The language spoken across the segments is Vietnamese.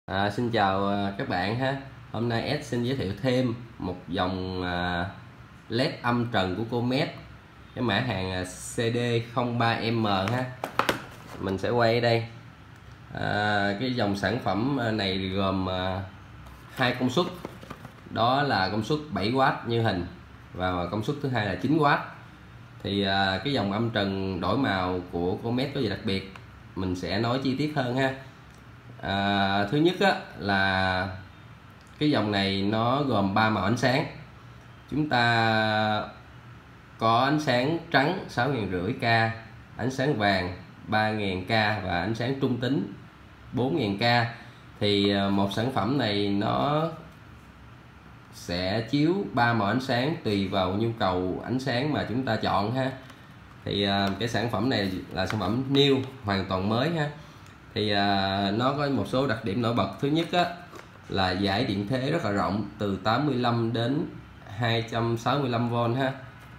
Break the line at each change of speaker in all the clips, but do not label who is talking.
Xin chào các bạn ha. Hôm nay S xin giới thiệu thêm một dòng LED âm trần của Comet, cái mã hàng CD03M ha. Mình sẽ quay ở đây. Cái dòng sản phẩm này gồm hai công suất, đó là công suất 7W như hình và công suất thứ hai là 9W. Thì cái dòng âm trần đổi màu của Comet có gì đặc biệt, mình sẽ nói chi tiết hơn ha. Thứ nhất là cái dòng này nó gồm 3 màu ánh sáng. Chúng ta có ánh sáng trắng 6.500K, ánh sáng vàng 3.000K và ánh sáng trung tính 4.000K. Thì một sản phẩm này nó sẽ chiếu 3 màu ánh sáng tùy vào nhu cầu ánh sáng mà chúng ta chọn ha. Thì cái sản phẩm này là sản phẩm new, hoàn toàn mới ha. Thì nó có một số đặc điểm nổi bật. Thứ nhất là dải điện thế rất là rộng, từ 85 đến 265V ha.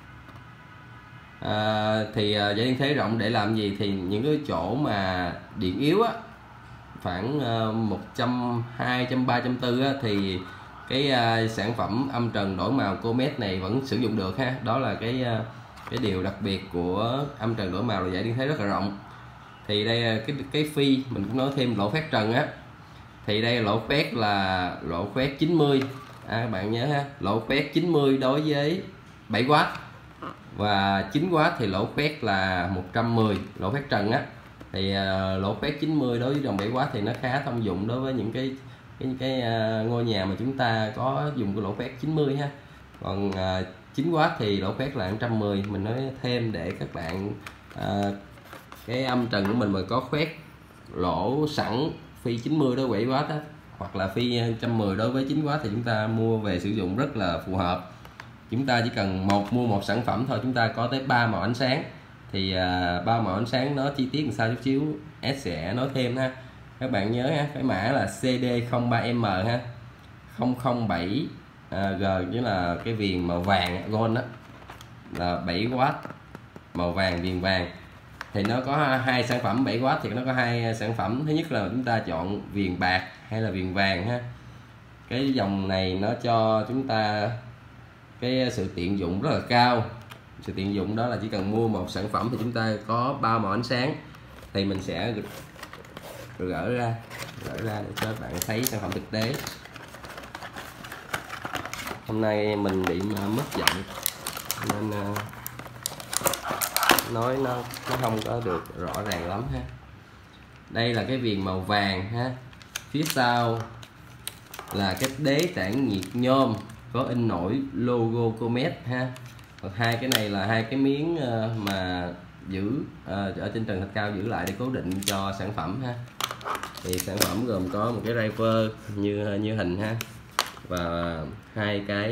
Thì dải điện thế rộng để làm gì? Thì những cái chỗ mà điện yếu khoảng 120, 340 thì cái sản phẩm âm trần đổi màu Comet này vẫn sử dụng được ha. Đó là cái điều đặc biệt của âm trần đổi màu là dải điện thế rất là rộng. Thì đây cái phi mình cũng nói thêm lỗ phát trần thì đây lỗ phát là lỗ phát 90 các bạn nhớ ha, lỗ phát 90 đối với 7W và 9W thì lỗ phát là 110 lỗ phát trần thì lỗ phát 90 đối với dòng 7W thì nó khá thông dụng đối với những cái ngôi nhà mà chúng ta có dùng cái lỗ phát 90 ha. Còn 9W thì lỗ phát là 110. Mình nói thêm để các bạn cái âm trần của mình mà có khoét lỗ sẵn phi 90 đối với 7W hoặc là phi 110 đối với 9W thì chúng ta mua về sử dụng rất là phù hợp. Chúng ta chỉ cần mua một sản phẩm thôi, chúng ta có tới 3 màu ánh sáng. Thì 3 màu ánh sáng nó chi tiết làm sao chút xíu S sẽ nói thêm ha. Các bạn nhớ ha, cái mã là CD03M ha, 007 G, chứ là cái viền màu vàng gold là 7W, màu vàng, viền vàng. Thì nó có hai sản phẩm 7W thì nó có hai sản phẩm. Thứ nhất là chúng ta chọn viền bạc hay là viền vàng ha. Cái dòng này nó cho chúng ta cái sự tiện dụng rất là cao. Sự tiện dụng đó là chỉ cần mua một sản phẩm thì chúng ta có 3 màu ánh sáng. Thì mình sẽ gỡ ra để cho các bạn thấy sản phẩm thực tế. Hôm nay mình bị mất giọng nên nói nó không có được rõ ràng lắm ha. Đây là cái viền màu vàng ha, phía sau là cái đế tản nhiệt nhôm có in nổi logo Comet ha. Còn hai cái này là hai cái miếng mà giữ ở trên trần thạch cao giữ lại để cố định cho sản phẩm ha. Thì sản phẩm gồm có một cái driver như hình ha, và hai cái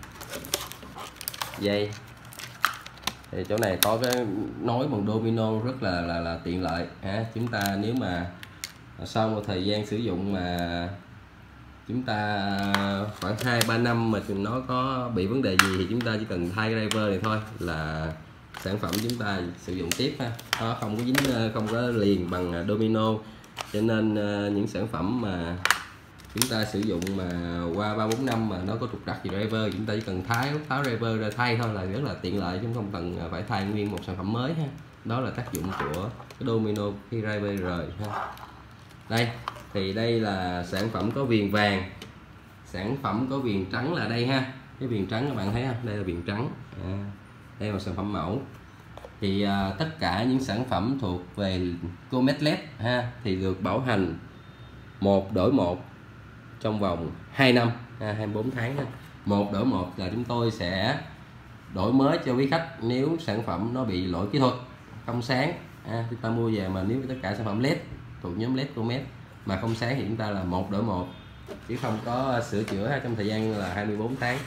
dây. Thì chỗ này có cái nối bằng domino rất là tiện lợi ha. Chúng ta nếu mà sau một thời gian sử dụng mà chúng ta khoảng 2-3 năm mà nó có bị vấn đề gì thì chúng ta chỉ cần thay cái driver này thôi là sản phẩm chúng ta sử dụng tiếp ha. Nó không có dính, không có liền bằng domino, cho nên những sản phẩm mà chúng ta sử dụng mà qua 3-4 năm mà nó có trục trặc gì driver, chúng ta chỉ cần tháo driver ra thay thôi là rất là tiện lợi, chứ không cần phải thay nguyên một sản phẩm mới ha. Đó là tác dụng của cái domino khi driver rời ha. Đây thì đây là sản phẩm có viền vàng, sản phẩm có viền trắng là đây ha. Cái viền trắng các bạn thấy không, đây là viền trắng đây là sản phẩm mẫu. Thì tất cả những sản phẩm thuộc về Comet LED ha thì được bảo hành 1 đổi 1 trong vòng 2 năm 24 tháng ha. 1 đổi 1 là chúng tôi sẽ đổi mới cho quý khách nếu sản phẩm nó bị lỗi kỹ thuật không sáng chúng ta mua về, mà nếu tất cả sản phẩm LED thuộc nhóm LED Comet mà không sáng thì chúng ta là 1 đổi 1 chứ không có sửa chữa trong thời gian là 24 tháng.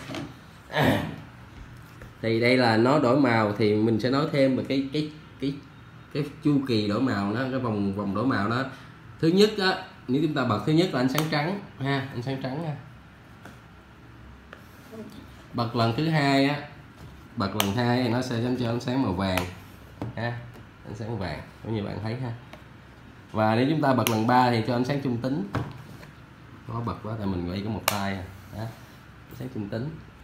Thì đây là nó đổi màu, thì mình sẽ nói thêm về cái chu kỳ đổi màu nó, cái vòng đổi màu đó. Thứ nhất nếu chúng ta bật thứ nhất là ánh sáng trắng ha, ánh sáng trắng ha. Bật lần thứ hai nó sẽ cho ánh sáng màu vàng ha, ánh sáng vàng giống như bạn thấy ha. Và nếu chúng ta bật lần 3 thì cho ánh sáng trung tính khó bật quá tại mình quay có một tay đó. Sáng trung tính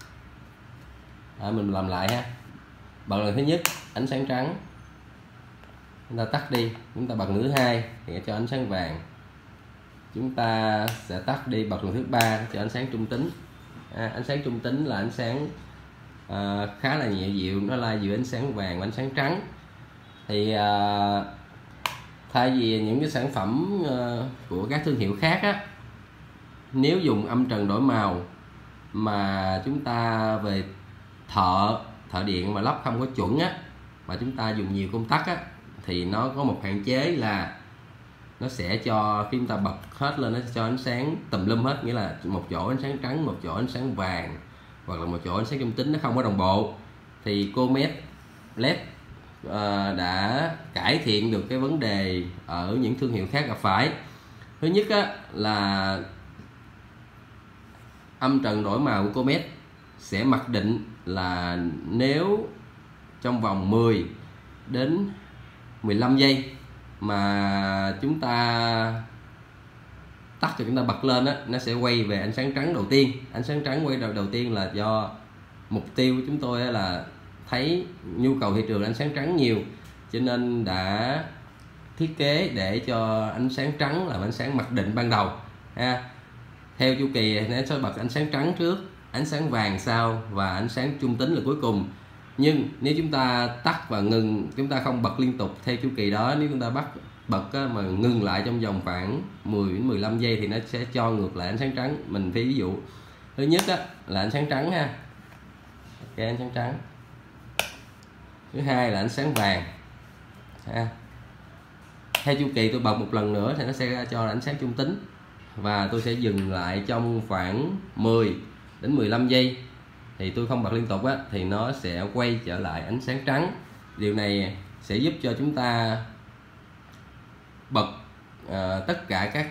mình làm lại ha. Bật lần thứ nhất ánh sáng trắng, chúng ta tắt đi, chúng ta bật lần thứ hai thì cho ánh sáng vàng, chúng ta sẽ tắt đi, bật lần thứ ba cho ánh sáng trung tính. Ánh sáng trung tính là ánh sáng khá là nhẹ dịu, nó lai giữa ánh sáng vàng và ánh sáng trắng. Thì thay vì những cái sản phẩm của các thương hiệu khác á, nếu dùng âm trần đổi màu mà chúng ta về thợ điện mà lắp không có chuẩn á, mà chúng ta dùng nhiều công tắc á, thì nó có một hạn chế là nó sẽ cho khi chúng ta bật hết lên nó sẽ cho ánh sáng tùm lum hết, nghĩa là một chỗ ánh sáng trắng, một chỗ ánh sáng vàng, hoặc là một chỗ ánh sáng trung tính, nó không có đồng bộ. Thì Comet LED đã cải thiện được cái vấn đề ở những thương hiệu khác gặp phải. Thứ nhất á, là âm trần đổi màu của Comet sẽ mặc định là nếu trong vòng 10 đến 15 giây mà chúng ta tắt cho chúng ta bật lên á, nó sẽ quay về ánh sáng trắng đầu tiên. Ánh sáng trắng quay đầu tiên là do mục tiêu của chúng tôi là thấy nhu cầu thị trường ánh sáng trắng nhiều, cho nên đã thiết kế để cho ánh sáng trắng là ánh sáng mặc định ban đầu ha. Theo chu kỳ nó sẽ bật ánh sáng trắng trước, ánh sáng vàng sau và ánh sáng trung tính là cuối cùng. Nhưng nếu chúng ta tắt và ngừng, chúng ta không bật liên tục theo chu kỳ đó, nếu chúng ta bật mà ngừng lại trong vòng khoảng 10 đến 15 giây thì nó sẽ cho ngược lại ánh sáng trắng. Mình ví dụ thứ nhất là ánh sáng trắng ha, okay, ánh sáng trắng. Thứ hai là ánh sáng vàng ha. Theo chu kỳ tôi bật một lần nữa thì nó sẽ cho ánh sáng trung tính, và tôi sẽ dừng lại trong khoảng 10 đến 15 giây thì tôi không bật liên tục á, thì nó sẽ quay trở lại ánh sáng trắng. Điều này sẽ giúp cho chúng ta bật tất cả các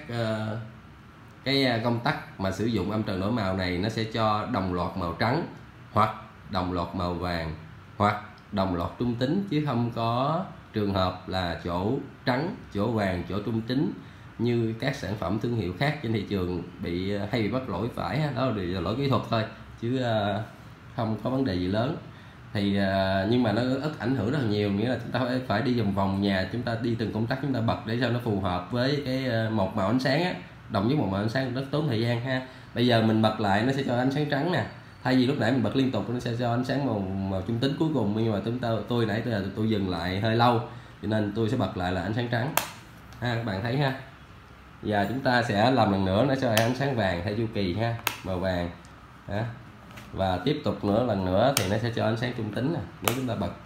cái công tắc mà sử dụng âm trần đổi màu này, nó sẽ cho đồng loạt màu trắng, hoặc đồng loạt màu vàng, hoặc đồng loạt trung tính, chứ không có trường hợp là chỗ trắng, chỗ vàng, chỗ trung tính như các sản phẩm thương hiệu khác trên thị trường hay bị mắc lỗi phải. Đó là lỗi kỹ thuật thôi, chứ không có vấn đề gì lớn. Thì nhưng mà nó ít ảnh hưởng rất là nhiều, nghĩa là chúng ta phải đi vòng vòng nhà, chúng ta đi từng công tắc chúng ta bật để cho nó phù hợp với cái một màu ánh sáng á, đồng với một màu ánh sáng rất tốn thời gian ha. Bây giờ mình bật lại nó sẽ cho ánh sáng trắng nè, thay vì lúc nãy mình bật liên tục nó sẽ cho ánh sáng màu trung tính cuối cùng, nhưng mà tôi nãy tôi dừng lại hơi lâu cho nên tôi sẽ bật lại là ánh sáng trắng ha, các bạn thấy ha. Giờ chúng ta sẽ làm lần nữa, nó cho ánh sáng vàng theo chu kỳ ha, màu vàng ha. Và tiếp tục lần nữa thì nó sẽ cho ánh sáng trung tính nè. Nếu chúng ta bật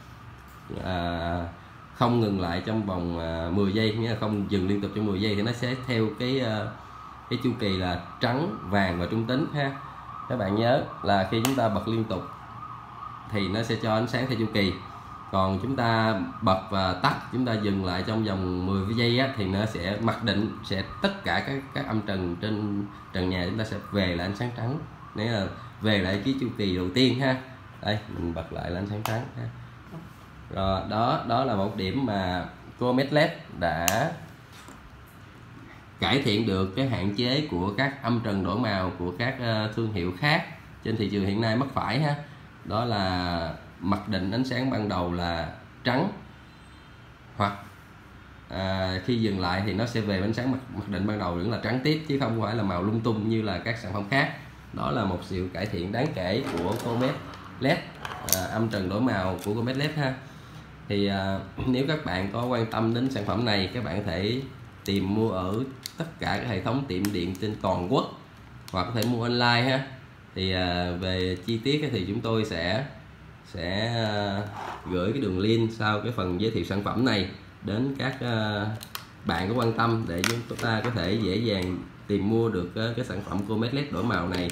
không ngừng lại trong vòng 10 giây, nghĩa là không dừng liên tục trong 10 giây, thì nó sẽ theo cái chu kỳ là trắng, vàng và trung tính ha. Các bạn nhớ là khi chúng ta bật liên tục thì nó sẽ cho ánh sáng theo chu kỳ, còn chúng ta bật và tắt, chúng ta dừng lại trong vòng 10 giây á, thì nó sẽ mặc định sẽ tất cả các âm trần trên trần nhà chúng ta sẽ về lại ánh sáng trắng, nghĩa là về lại cái chu kỳ đầu tiên ha. Đây mình bật lại là ánh sáng trắng ha. Rồi đó là một điểm mà Comet LED đã cải thiện được cái hạn chế của các âm trần đổi màu của các thương hiệu khác trên thị trường hiện nay mắc phải ha. Đó là mặc định ánh sáng ban đầu là trắng, hoặc khi dừng lại thì nó sẽ về ánh sáng mặc định ban đầu vẫn là trắng tiếp, chứ không phải là màu lung tung như là các sản phẩm khác. Đó là một sự cải thiện đáng kể của Comet LED, âm trần đổi màu của Comet LED ha. Thì nếu các bạn có quan tâm đến sản phẩm này, các bạn có thể tìm mua ở tất cả các hệ thống tiệm điện trên toàn quốc, hoặc có thể mua online ha. Thì về chi tiết thì chúng tôi sẽ gửi cái đường link sau cái phần giới thiệu sản phẩm này đến các bạn có quan tâm, để chúng ta có thể dễ dàng tìm mua được cái sản phẩm Comet LED đổi màu này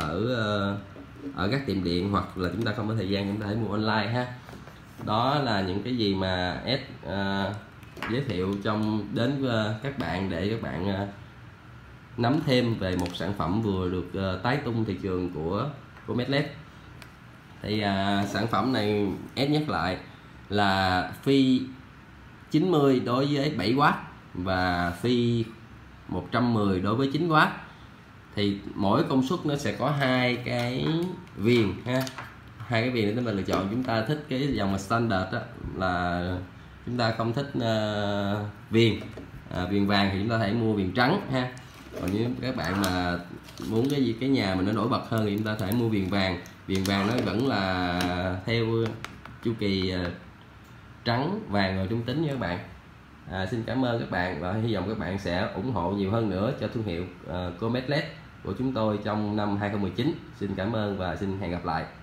ở các tiệm điện, hoặc là chúng ta không có thời gian chúng ta hãy mua online ha. Đó là những cái gì mà S giới thiệu đến các bạn, để các bạn nắm thêm về một sản phẩm vừa được tái tung thị trường của Comet LED. Thì sản phẩm này S nhắc lại là phi 90 đối với 7W và phi 110 đối với 9W. thì mỗi công suất nó sẽ có hai cái viền ha, hai cái viền để chúng ta lựa chọn. Chúng ta thích cái dòng mà standard đó, là chúng ta không thích viền viền vàng thì chúng ta thể mua viền trắng ha. Còn nếu các bạn mà muốn cái nhà mình nó nổi bật hơn thì chúng ta thể mua viền vàng. Viền vàng nó vẫn là theo chu kỳ trắng vàng rồi trung tính nha các bạn. Xin cảm ơn các bạn và hy vọng các bạn sẽ ủng hộ nhiều hơn nữa cho thương hiệu Comet LED của chúng tôi trong năm 2019. Xin cảm ơn và xin hẹn gặp lại.